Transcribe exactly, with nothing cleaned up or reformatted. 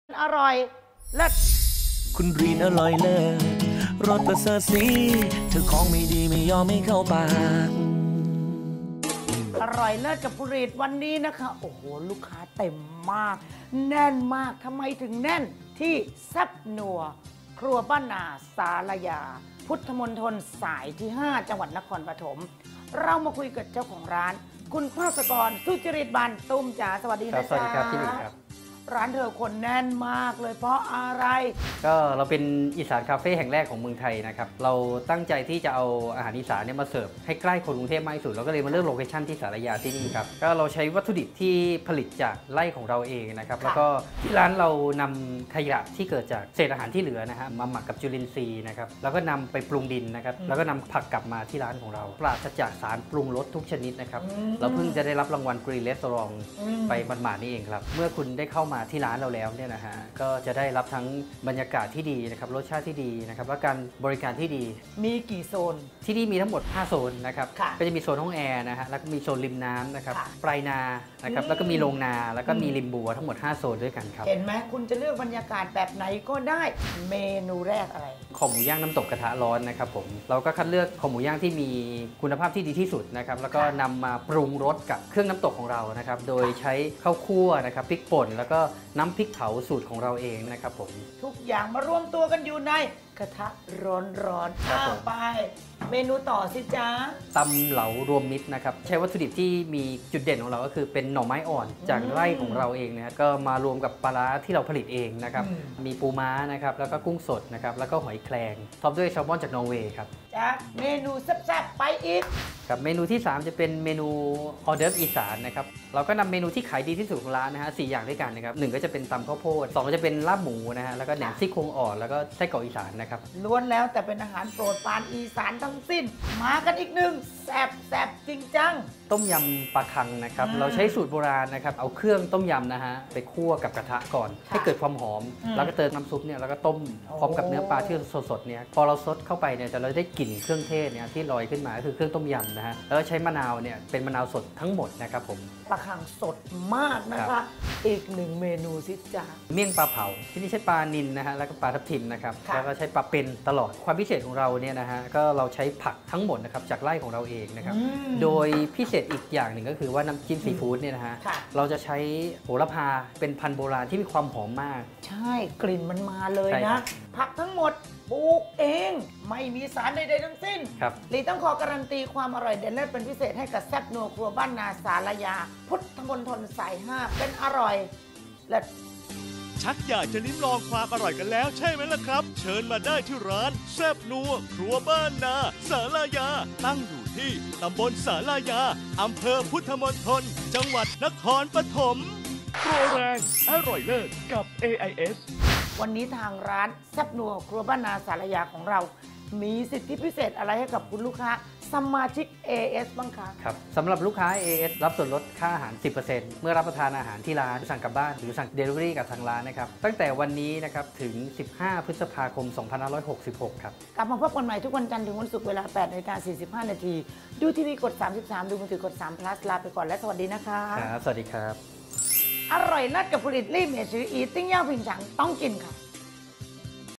อร่อยเลิศคุณรีนอร่อยเลิศรสประเสริฐสีเธอของไม่ดีไม่ยอมไม่เข้าปากอร่อยเลิศกับคุณรีนวันนี้นะคะโอ้โหลูกค้าเต็มมากแน่นมากทำไมถึงแน่นที่แซ่บนัวครัวบ้านนาสารยาพุทธมณฑลสายที่ห้าจังหวัดนครปฐมเรามาคุยกับเจ้าของร้านคุณภาสกรสุจริตบันตุ้มจ๋าสวัสดีนะจ๊ะสวัสดีครับพี่หนิงครับร้านเธอคนแน่นมากเลยเพราะอะไรก็เราเป็นอีสานคาเฟ่แห่งแรกของเมืองไทยนะครับเราตั้งใจที่จะเอาอาหารอีสานเนี่ยมาเสิร์ฟให้ใกล้คนกรุงเทพมากที่สุดเราก็เลยมาเลือกโลเคชั่นที่สารยาที่นี่ครับก็เราใช้วัตถุดิบที่ผลิตจากไร่ของเราเองนะครับแล้วก็ที่ร้านเรานำขยะที่เกิดจากเศษอาหารที่เหลือนะฮะมาหมักกับจุลินทรีย์นะครับแล้วก็นำไปปรุงดินนะครับแล้วก็นำผักกลับมาที่ร้านของเราปราศจากสารปรุงรสทุกชนิดนะครับเราเพิ่งจะได้รับรางวัลกรีนเรสตอรองไปหมาดๆนี่เองครับเมื่อคุณได้เข้ามาที่ร้านเราแล้วเนี่ยนะฮะก็จะได้รับทั้งบรรยากาศที่ดีนะครับรสชาติที่ดีนะครับและการบริการที่ดีมีกี่โซนที่นี่มีทั้งหมดห้าโซนนะครับก็จะมีโซนห้องแอร์นะฮะแล้วก็มีโซนริมน้ำนะครับปลายนานะครับแล้วก็มีโรงนาแล้วก็มีริมบัวทั้งหมดห้าโซนด้วยกันครับเห็นไหมคุณจะเลือกบรรยากาศแบบไหนก็ได้เมนูแรกอะไรคอหมูย่างน้ำตกกระทะร้อนนะครับผมเราก็คัดเลือกคอหมูย่างที่มีคุณภาพที่ดีที่สุดนะครับแล้วก็นำมาปรุงรสกับเครื่องน้ำตกของเรานะครับโดยใช้ข้าวคั่วนะครับพริกป่นแล้วก็น้ำพริกเผาสูตรของเราเองนะครับผมทุกอย่างมารวมตัวกันอยู่ในกระทะร้อนๆข้าวไปเมนูต่อสิจ๊ะตำเหลารวมมิตรนะครับใช้วัตถุดิบที่มีจุดเด่นของเราก็คือเป็นหน่อไม้อ่อนจากไร่ของเราเองนะก็มารวมกับปลาร้าที่เราผลิตเองนะครับมีปูม้านะครับแล้วก็กุ้งสดนะครับแล้วก็หอยแครงท็อปด้วยแซลมอนจากนอร์เวย์ครับจ้ะเมนูแซ่บๆไปอีกครับเมนูที่สามจะเป็นเมนูออเดิร์ฟอีสานนะครับเราก็นำเมนูที่ขายดีที่สุดของร้านนะฮะสี่อย่างด้วยกันนะครับหนึ่งก็จะเป็นตำข้าวโพดสองก็จะเป็นลาบหมูนะฮะแล้วก็แหนมซี่โครงอ่อนแล้วก็ไส้กรอกอีสานนะครับล้วนแล้วแต่เป็นอาหารโปรดปรานอีสานทั้งสิ้นมากันอีกหนึ่งแซ่บแซ่บจริงจังต้มยำปลาคังนะครับเราใช้สูตรโบราณนะครับเอาเครื่องต้มยำนะฮะไปคั่วกับกระทะก่อนให้เกิดความหอมแล้วก็เติมน้ำซุปเนี่ยแล้วก็ต้มพร้อมกับเนื้อปลาที่สดๆเนี่ยพอเราซดเข้าไปเนี่ยจะเราได้กลิ่นเครื่องเทศเนี่ยที่ลอยขึ้นมาคือเครื่องต้มยำนะฮะแล้วใช้มะนาวเนี่ยเป็นมะนาวสดทั้งหมดนะครับผมปลาคังสดมากนะคะอีกหนึ่งเมนูสิจ๊ะเมี่ยงปลาเผาที่นี่ใช้ปลานิลนะฮะแล้วก็ปลาทับทิมนะครับแล้วก็ใช้ปลาเป็นตลอดความพิเศษของเราเนี่ยนะฮะก็เราใช้ผักทั้งหมดนะครับจากไร่ของเราเองนะครับโดยพิเศษอีกอย่างหนึ่งก็คือว่าน้ำจิ้มซีฟู้ดเนี่ยนะฮะเราจะใช้โหระพาเป็นพันธุ์โบราณที่มีความหอมมากใช่กลิ่นมันมาเลยนะผักทั้งหมดปลูกเองไม่มีสารใดๆทั้งสิ้นครับลีต้องขอการันตีความอร่อยเด่นเลิศเป็นพิเศษให้กับแซ่บนัวครัวบ้านนาสารยาพุทธมณฑลสายห้าเป็นอร่อยและชักอยากจะลิ้มลองความอร่อยกันแล้วใช่ไหมล่ะครับเชิญมาได้ที่ร้านแซ่บนัวครัวบ้านนาสารยาตั้งอยู่ที่ตำบลสารยาอำเภอพุทธมณฑลจังหวัดนครปฐมโปรแรงอร่อยเลิศกับ เอ ไอ เอสวันนี้ทางร้านแซ่บนัวครัวบ้านนาสารยาของเรามีสิทธิพิเศษอะไรให้กับคุณลูกค้าสมาชิก เอ เอส บ้างคะครับสำหรับลูกค้า เอ เอส รับส่วนลดค่าอาหาร สิบเปอร์เซ็นต์ เมื่อรับประทานอาหารที่ร้านสั่งกลับบ้านหรือสั่ง Delivery กับทางร้านนะครับตั้งแต่วันนี้นะครับถึงสิบห้าพฤษภาคมสองพันห้าร้อยหกสิบหกครับกลับมาพบกันใหม่ทุกวันจันทร์ถึงวันศุกร์เวลา แปดนาฬิกาสี่สิบห้านาทีดูทีวีกดสามสิบสามดูมือถือกดสาม plus ลาไปก่อนและสวัสดีนะคะครับสวัสดีครับอร่อยเลิศกับผลิตลี่เมชืออีติ้งย่าผิงฉังต้องกินค่ะ